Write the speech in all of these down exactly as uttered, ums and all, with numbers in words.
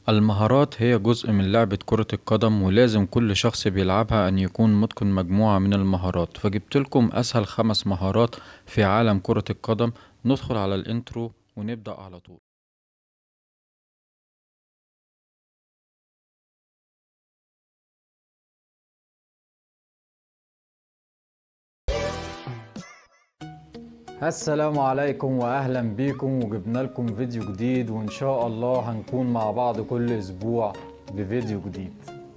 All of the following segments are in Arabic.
المهارات هي جزء من لعبة كرة القدم، ولازم كل شخص بيلعبها أن يكون متقن مجموعة من المهارات. فجبت لكم أسهل خمس مهارات في عالم كرة القدم. ندخل على الانترو ونبدأ على طول. السلام عليكم واهلا بيكم، وجبنا لكم فيديو جديد، وان شاء الله هنكون مع بعض كل اسبوع بفيديو جديد.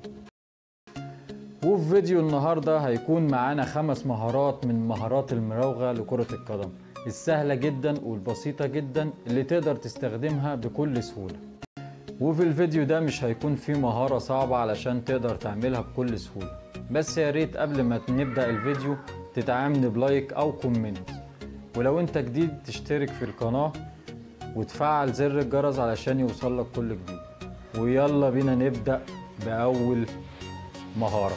وفي فيديو النهاردة هيكون معانا خمس مهارات من مهارات المراوغة لكرة القدم السهلة جدا والبسيطة جدا اللي تقدر تستخدمها بكل سهولة. وفي الفيديو ده مش هيكون فيه مهارة صعبة علشان تقدر تعملها بكل سهولة، بس يا ريت قبل ما نبدأ الفيديو تدعمني بلايك او كومنت، ولو انت جديد تشترك في القناة وتفعل زر الجرس علشان يوصلك كل جديد. ويلا بينا نبدأ بأول مهارة.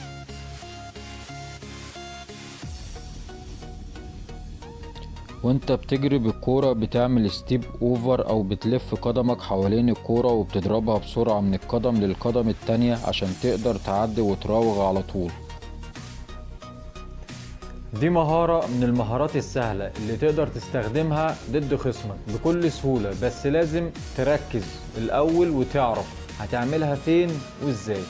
وانت بتجري بالكورة بتعمل ستيب اوفر او بتلف قدمك حوالين الكورة وبتضربها بسرعة من القدم للقدم التانية عشان تقدر تعدي وتراوغ على طول. دي مهارة من المهارات السهلة اللي تقدر تستخدمها ضد خصمك بكل سهولة، بس لازم تركز الأول وتعرف هتعملها فين وازاي.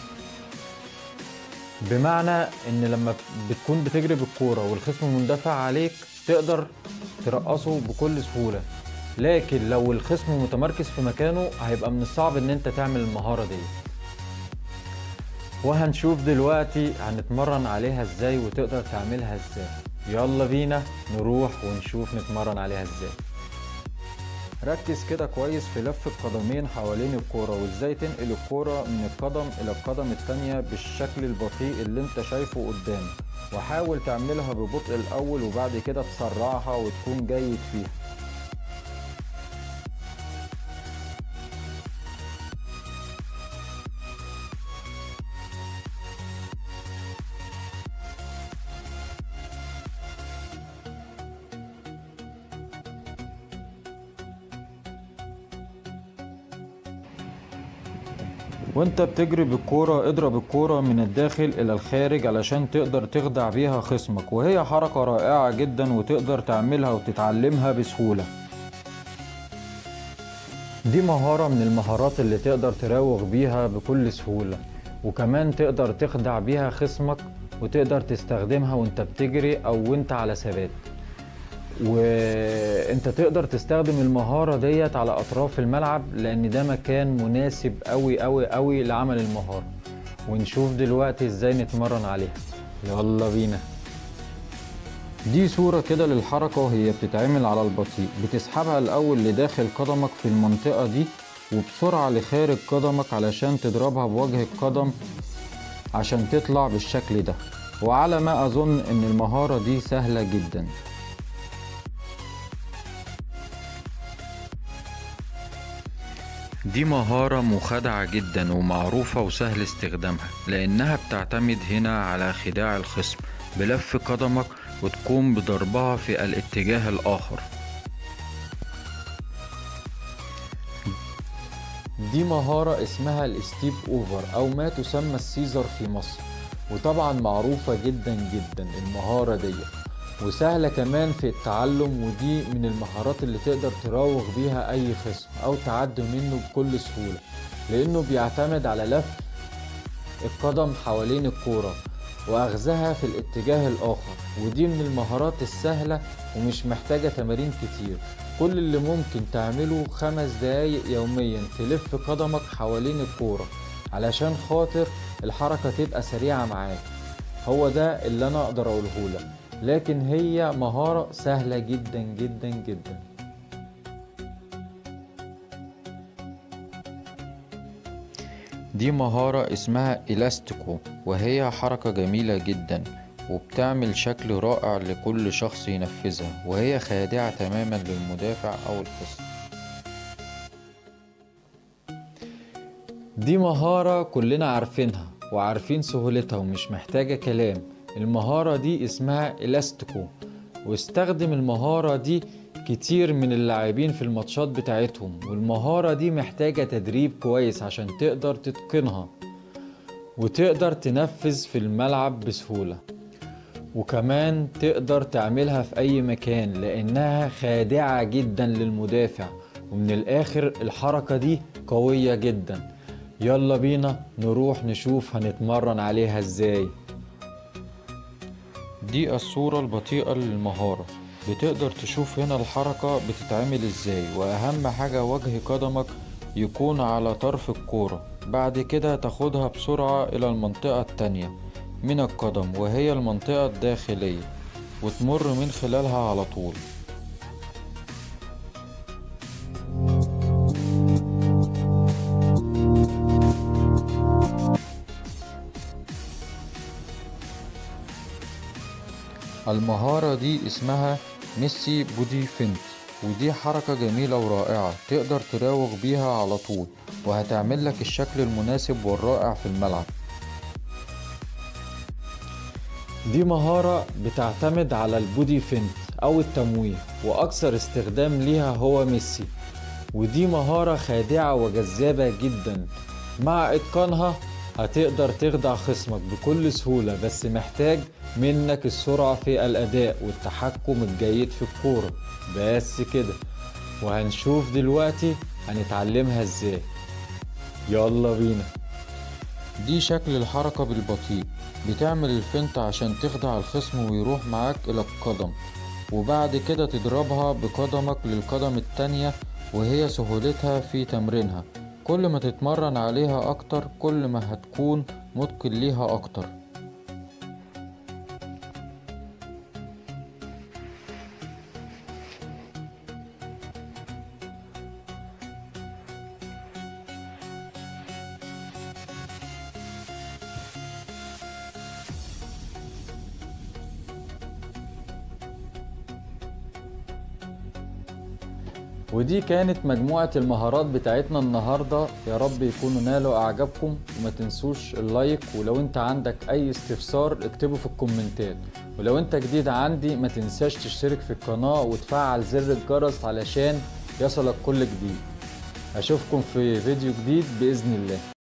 بمعنى ان لما بتكون بتجري بالكورة والخصم مندفع عليك تقدر ترقصه بكل سهولة، لكن لو الخصم متمركز في مكانه هيبقى من الصعب ان انت تعمل المهارة دي. وهنشوف دلوقتي هنتمرن عليها ازاي وتقدر تعملها ازاي. يلا بينا نروح ونشوف نتمرن عليها ازاي. ركز كده كويس في لف القدمين حوالين الكورة وازاي تنقل الكورة من القدم الى القدم التانية بالشكل البطيء اللي انت شايفه قدامك، وحاول تعملها ببطء الاول وبعد كده تسرعها وتكون جيد فيها. وانت بتجري بالكورة اضرب الكورة من الداخل الى الخارج علشان تقدر تخدع بيها خصمك، وهي حركة رائعة جدا وتقدر تعملها وتتعلمها بسهولة. دي مهارة من المهارات اللي تقدر تراوغ بيها بكل سهولة، وكمان تقدر تخدع بيها خصمك وتقدر تستخدمها وانت بتجري او وانت على ثبات. وانت تقدر تستخدم المهارة ديت على اطراف الملعب لان ده مكان مناسب قوي قوي قوي لعمل المهارة. ونشوف دلوقتي ازاي نتمرن عليها. يلا بينا. دي صورة كده للحركة وهي بتتعمل على البطيء. بتسحبها الاول لداخل قدمك في المنطقة دي وبسرعة لخارج قدمك علشان تضربها بوجه القدم عشان تطلع بالشكل ده. وعلى ما اظن ان المهارة دي سهلة جدا. دي مهارة مخادعة جدا ومعروفة وسهل استخدامها، لأنها بتعتمد هنا على خداع الخصم بلف قدمك وتقوم بضربها في الاتجاه الآخر. دي مهارة اسمها الستيب اوفر أو ما تسمى السيزر في مصر، وطبعا معروفة جدا جدا المهارة دي وسهلة كمان في التعلم. ودي من المهارات اللي تقدر تراوغ بيها اي خصم او تعدي منه بكل سهولة، لانه بيعتمد على لف القدم حوالين الكورة واخذها في الاتجاه الاخر. ودي من المهارات السهلة ومش محتاجة تمارين كتير. كل اللي ممكن تعمله خمس دقايق يوميا تلف قدمك حوالين الكورة علشان خاطر الحركة تبقى سريعة معاك. هو ده اللي انا اقدر اقوله لك، لكن هي مهارة سهلة جدا جدا جدا. دي مهارة اسمها إلاستيكو، وهي حركة جميلة جدا وبتعمل شكل رائع لكل شخص ينفذها، وهي خادعة تماما للمدافع أو الخصم. دي مهارة كلنا عارفينها وعارفين سهولتها ومش محتاجة كلام. المهارة دي اسمها إلاستيكو، واستخدم المهارة دي كتير من اللاعبين في الماتشات بتاعتهم، والمهارة دي محتاجة تدريب كويس عشان تقدر تتقنها وتقدر تنفذ في الملعب بسهولة، وكمان تقدر تعملها في أي مكان لأنها خادعة جدا للمدافع. ومن الآخر الحركة دي قوية جدا. يلا بينا نروح نشوف هنتمرن عليها ازاي. دي الصورة البطيئة للمهارة. بتقدر تشوف هنا الحركة بتتعمل ازاي، واهم حاجة وجه قدمك يكون على طرف الكورة. بعد كده تاخدها بسرعة الى المنطقة التانية من القدم وهي المنطقة الداخلية، وتمر من خلالها على طول. المهارة دي اسمها ميسي بودي فينت، ودي حركة جميلة ورائعة تقدر تراوغ بيها على طول، وهتعمل لك الشكل المناسب والرائع في الملعب. دي مهارة بتعتمد على البودي فينت أو التمويه، وأكثر استخدام ليها هو ميسي. ودي مهارة خادعة وجذابة جدا، مع إتقانها هتقدر تخدع خصمك بكل سهولة، بس محتاج منك السرعة في الأداء والتحكم الجيد في الكورة. بس كده، وهنشوف دلوقتي هنتعلمها ازاي. يلا بينا. دي شكل الحركة بالبطيء. بتعمل الفنت عشان تخدع الخصم ويروح معاك إلى القدم، وبعد كده تضربها بقدمك للقدم التانية، وهي سهولتها في تمرينها. كل ما تتمرن عليها أكتر كل ما هتكون متقن ليها أكتر. ودي كانت مجموعة المهارات بتاعتنا النهاردة. يا رب يكونوا نالوا اعجابكم، وما تنسوش اللايك، ولو انت عندك اي استفسار اكتبه في الكومنتات. ولو انت جديد عندي ما تنساش تشترك في القناة وتفعل زر الجرس علشان يصلك كل جديد. اشوفكم في فيديو جديد بإذن الله.